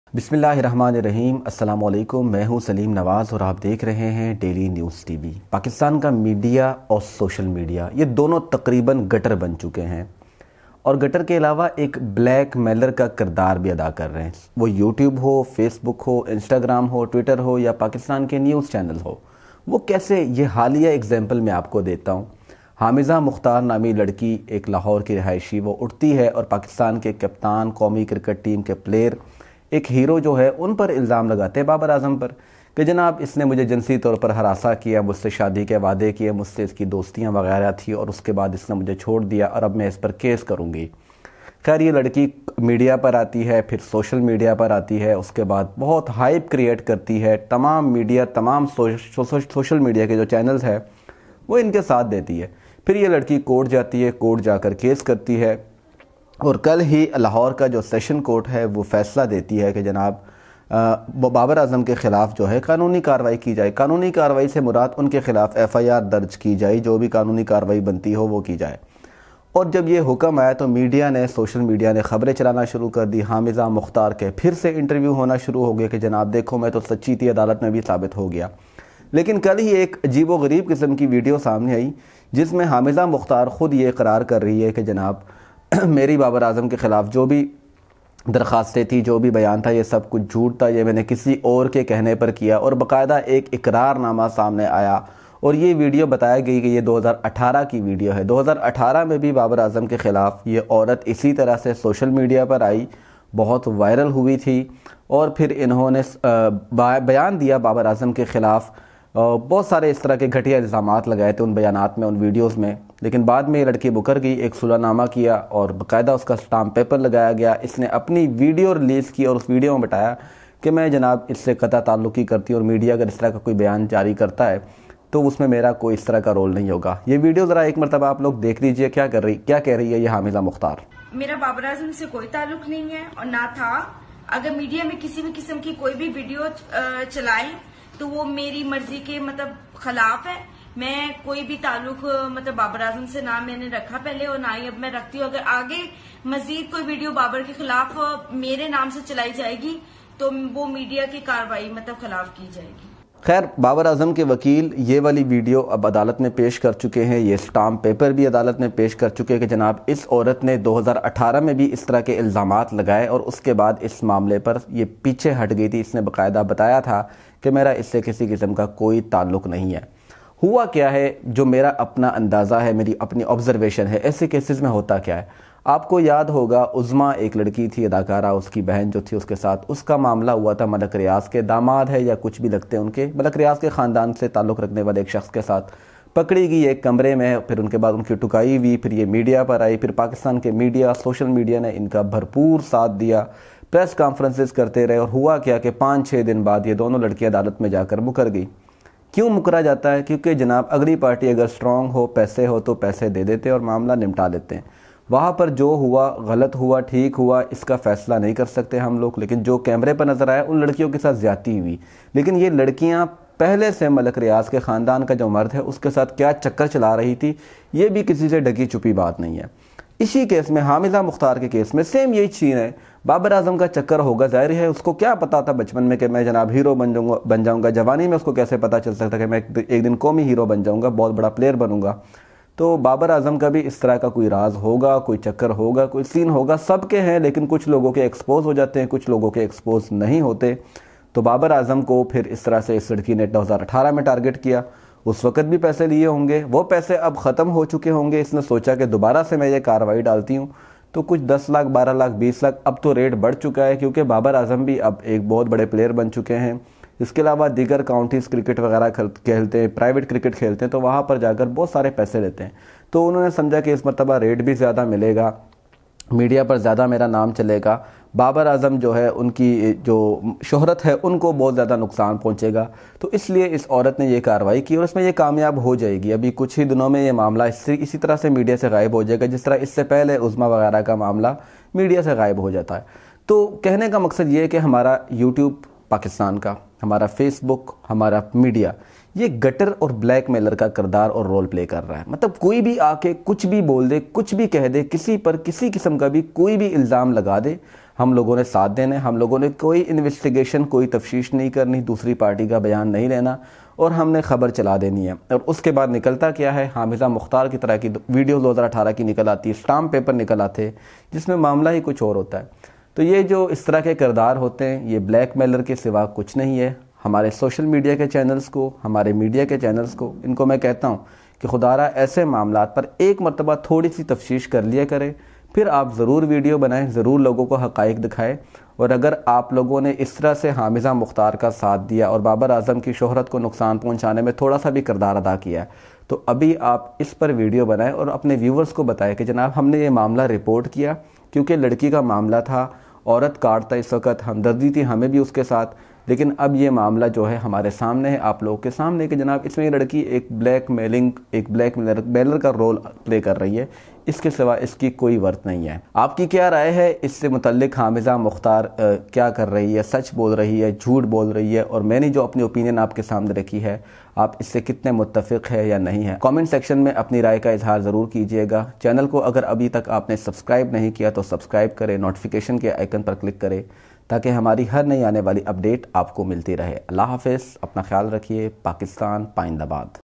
بسم اللہ الرحمن الرحیم۔ السلام علیکم، میں ہوں سلیم نواز اور آپ دیکھ رہے ہیں daily news TV. Pakistan کا میڈیا اور سوشل میڈیا یہ دونوں تقریباً گٹر بن چکے ہیں اور گٹر کے علاوہ ایک بلیک میلر کا کردار بھی ادا کر رہے ہیں، وہ یوٹیوب ہو، فیس بک ہو، انسٹاگرام ہو، ٹویٹر ہو یا پاکستان کے نیوز چینل ہو۔ وہ کیسے، یہ حالیہ اگزامپل میں آپ کو دیتا ہوں۔ حامزہ مختار نامی لڑکی ایک لاہور کی رہائشی، وہ اٹھتی ہے اور پاکستان کے کپتان، قومی کرکٹ ٹیم کے پلیئر، ایک ہیرو جو ہے، ان پر الزام لگاتے ہیں، بابر اعظم پر، کہ جناب اس نے مجھے جنسی طور پر ہراساں کیا، مجھ سے شادی کے وعدے کیے، مجھ سے اس کی دوستیاں وغیرہ تھی اور اس کے بعد اس نے مجھے چھوڑ دیا اور اب میں اس پر کیس کروں گی۔ خیر، یہ لڑکی میڈیا پر آتی ہے، پھر سوشل میڈیا پر آتی ہے، اس کے بعد بہت ہائپ کریٹ کرتی ہے، تمام میڈیا، تمام سوشل میڈیا کے جو چینلز ہیں وہ ان کے ساتھ دیتی ہے۔ پھر یہ لڑکی کورٹ جاتی ہے، کورٹ جا کر کیس کرتی ہے اور کل ہی لاہور کا جو سیشن کورٹ ہے وہ فیصلہ دیتی ہے کہ جناب بابر اعظم کے خلاف جو ہے قانونی کارروائی کی جائے۔ قانونی کارروائی سے مراد ان کے خلاف ایف آئی آر درج کی جائے، جو بھی قانونی کارروائی بنتی ہو وہ کی جائے۔ اور جب یہ حکم آیا تو میڈیا نے، سوشل میڈیا نے خبریں چلانا شروع کر دی۔ حامزہ مختار کے پھر سے انٹرویو ہونا شروع ہو گیا کہ جناب دیکھو میں تو سچی تھی، عدالت میں بھی ثابت ہو گیا۔ لیکن کل ہی ایک عجیب و غریب قسم کی ویڈیو سامنے آئی جس میں حامزہ مختار خود یہ اقرار کر رہی ہے کہ جناب میری بابر اعظم کے خلاف جو بھی درخواستیں تھی، جو بھی بیان تھا، یہ سب کچھ جھوٹ تھا، یہ میں نے کسی اور کے کہنے پر کیا، اور باقاعدہ ایک اقرار نامہ سامنے آیا۔ اور یہ ویڈیو بتایا گئی کہ یہ 2018 کی ویڈیو ہے۔ 2018 میں بھی بابر اعظم کے خلاف یہ عورت اسی طرح سے سوشل میڈیا پر آئی، بہت وائرل ہوئی تھی اور پھر انہوں نے بیان دیا بابر اعظم کے خلاف، بہت سارے اس طرح کے گھٹیا الزامات لگائے تھے ان بیانات میں، ان ویڈیوز میں۔ لیکن بعد میں یہ لڑکی مکر گئی، ایک صلح نامہ کیا اور باقاعدہ اس کا اسٹامپ پیپر لگایا گیا۔ اس نے اپنی ویڈیو ریلیز کی اور اس ویڈیو میں بتایا کہ میں جناب اس سے قطع تعلقی کرتی ہوں اور میڈیا اگر اس طرح کا کوئی بیان جاری کرتا ہے تو اس میں میرا کوئی اس طرح کا رول نہیں ہوگا۔ یہ ویڈیو ذرا ایک مرتبہ آپ لوگ دیکھ لیجئے کیا کہہ رہی ہے یہ حامزہ مختار۔ میرا بابر اعظم سے کوئی تعلق نہیں ہے اور نہ تھا۔ اگر میڈیا میں کسی بھی قسم کی کوئی بھی ویڈیو چلائیں تو وہ میری مرضی کے خلاف ہے۔ میں کوئی بھی تعلق بابر اعظم سے نہ میں نے رکھا پہلے اور نہ ہی اب میں رکھتی ہوں۔ اگر آگے مزید کوئی ویڈیو بابر کے خلاف میرے نام سے چلائی جائے گی تو وہ میڈیا کی کارروائی خلاف کی جائے گی۔ خیر، بابر اعظم کے وکیل یہ والی ویڈیو اب عدالت میں پیش کر چکے ہیں، یہ اسٹامپ پیپر بھی عدالت میں پیش کر چکے ہیں کہ جناب اس عورت نے 2018 میں بھی اس طرح کے الزامات لگائے اور اس کے بعد اس معاملے پر یہ پیچھے ہٹ گئی تھی۔ اس نے باقاعدہ بتایا تھا کہ میرا اس سے کسی قسم کا کوئی تعلق نہیں ہے۔ ہوا کیا ہے، جو میرا اپنا اندازہ ہے، میری اپنی آبزرویشن ہے، ایسے کیسز میں ہوتا کیا ہے۔ آپ کو یاد ہوگا عظمیٰ ایک لڑکی تھی، اداکارہ، اس کی بہن جو تھی اس کے ساتھ اس کا معاملہ ہوا تھا ملک ریاض کے داماد ہے یا کچھ بھی لگتے ہیں ان کے، ملک ریاض کے خاندان سے تعلق رکھنے والے ایک شخص کے ساتھ پکڑی گئی ایک کمرے میں، پھر ان کے بعد ان کی ٹکائی ہوئی، پھر یہ میڈیا پر آئی، پھر پاکستان کے میڈیا، سوشل میڈیا نے ان کا بھرپور ساتھ دیا، پریس کانفرنسز کرتے رہے۔ اور ہوا کیا کہ 5-6 دن بعد یہ دونوں لڑکیاں عدالت میں جا کر مکر گئی۔ کیوں مکرا جاتا ہے؟ کیونکہ جناب اگلی پارٹی اگر سٹرونگ ہو، پیسے ہو تو پیسے دے دیتے اور معاملہ نمٹا لیتے ہیں۔ وہاں پر جو ہوا، غلط ہوا، ٹھیک ہوا، اس کا فیصلہ نہیں کر سکتے ہم لوگ، لیکن جو کیمرے پر نظر آیا ان لڑکیوں کے ساتھ زیادتی ہوئی۔ لیکن یہ لڑکیاں پہلے سے ملک ریاض کے خاندان کا جو مرد ہے اس کے ساتھ کیا چکر چلا رہی تھی، یہ بھی کسی سے ڈھکی چھپی بات نہیں ہے۔ اسی کیس میں، حامزہ مختار کے کیس میں سیم یہی چیز ہے۔ بابر اعظم کا چکر ہوگا، ظاہر ہے اس کو کیا پتا تھا بچپن میں کہ میں جناب ہیرو بن جاؤں گا۔ جوانی میں اس کو کیسے پتا چل سکتا کہ میں ایک دن قومی ہیرو بن جاؤں گا، بہت بڑا پلیئر بنوں گا۔ تو بابر اعظم کا بھی اس طرح کا کوئی راز ہوگا، کوئی چکر ہوگا، کوئی سین ہوگا، سب کے ہیں، لیکن کچھ لوگوں کے ایکسپوز ہو جاتے ہیں، کچھ لوگوں کے ایکسپوز نہیں ہوتے۔ تو بابر اعظم کو پھر اس طرح سے اس لڑکی نے 2018 میں ٹارگٹ کیا، اس وقت بھی پیسے لیے ہوں گے، وہ پیسے اب ختم ہو چکے ہوں گے۔ اس نے سوچا کہ دوبارہ سے میں یہ کارروائی ڈالتی ہوں تو کچھ 10 لاکھ، 12 لاکھ، 20 لاکھ، اب تو ریٹ بڑھ چکا ہے کیونکہ بابر اعظم بھی اب ایک بہت بڑے پلیئر بن چکے ہیں۔ اس کے علاوہ دیگر کاؤنٹیز کرکٹ وغیرہ کھیلتے ہیں، پرائیویٹ کرکٹ کھیلتے ہیں، تو وہاں پر جا کر بہت سارے پیسے لیتے ہیں۔ تو انہوں نے سمجھا کہ اس مرتبہ ریٹ بھی زیادہ ملے گا، میڈیا پر زیادہ میرا نام چلے گا، بابر اعظم جو ہے ان کی جو شہرت ہے ان کو بہت زیادہ نقصان پہنچے گا، تو اس لیے اس عورت نے یہ کارروائی کی اور اس میں یہ کامیاب ہو جائے گی۔ ابھی کچھ ہی دنوں میں یہ معاملہ اسی طرح سے میڈیا سے غائب ہو جائے گا جس طرح اس سے پہلے عظمیٰ وغیرہ کا معاملہ میڈیا سے غائب ہو جاتا ہے۔ تو کہنے کا مقصد یہ ہے کہ ہمارا یوٹیوب پاکستان کا، ہمارا فیس بک، ہمارا میڈیا، یہ گٹر اور بلیک میلر کا کردار اور رول پلے کر رہا ہے. مطلب کوئی بھی آ کے کچھ بھی بول دے, کچھ بھی کہہ دے, کسی پر کسی قسم کا بھی کوئی بھی الزام لگا دے, ہم لوگوں نے ساتھ دینا ہے. ہم لوگوں نے کوئی انویسٹیگیشن, کوئی تفتیش نہیں کرنی, دوسری پارٹی کا بیان نہیں لینا, اور ہم نے خبر چلا دینی ہے. اور اس کے بعد نکلتا کیا ہے, حامزہ مختار کی طرح کی ویڈیو 2018 کی نکل آتی ہے, اسٹامپ پیپر نکل آتے جس میں معاملہ ہی کچھ اور ہوتا ہے. تو یہ جو اس طرح کے کردار ہوتے ہیں, یہ بلیک میلر کے سوا کچھ نہیں ہے. ہمارے سوشل میڈیا کے چینلز کو, ہمارے میڈیا کے چینلز کو, ان کو میں کہتا ہوں کہ خدا را ایسے معاملات پر ایک مرتبہ تھوڑی سی تفتیش کر لیا کرے, پھر آپ ضرور ویڈیو بنائیں, ضرور لوگوں کو حقائق دکھائیں. اور اگر آپ لوگوں نے اس طرح سے حامزہ مختار کا ساتھ دیا اور بابر اعظم کی شہرت کو نقصان پہنچانے میں تھوڑا سا بھی کردار ادا کیا ہے, تو ابھی آپ اس پر ویڈیو بنائیں اور اپنے ویورز کو بتائیں کہ جناب ہم نے یہ معاملہ رپورٹ کیا, کیونکہ لڑکی کا معاملہ تھا, عورت کاٹ تھا, اس وقت ہمدردی تھی ہمیں بھی اس کے ساتھ, لیکن اب یہ معاملہ جو ہے ہمارے سامنے ہے, آپ لوگوں کے سامنے, کہ جناب اس میں یہ لڑکی ایک بلیک میلر کا رول پلے کر رہی ہے, اس کے سوا اس کی کوئی ورت نہیں ہے. آپ کی کیا رائے ہے اس سے متعلق؟ حامزہ مختار کیا کر رہی ہے, سچ بول رہی ہے, جھوٹ بول رہی ہے, اور میں نے جو اپنی اوپینین آپ کے سامنے رکھی ہے, آپ اس سے کتنے متفق ہے یا نہیں ہے؟ کامنٹ سیکشن میں اپنی رائے کا اظہار ضرور کیجئے گا. چینل کو اگر ابھی تک آپ نے سبسکرائب نہیں کیا تو سبسکرائب کریں, نوٹیفیکیشن کے آئیکن پر کلک کریں تاکہ ہماری ہر نئی آنے والی اپڈیٹ آپ کو ملتی رہے. اللہ حافظ, اپنا خیال رکھیے. پاکستان پائندہ باد.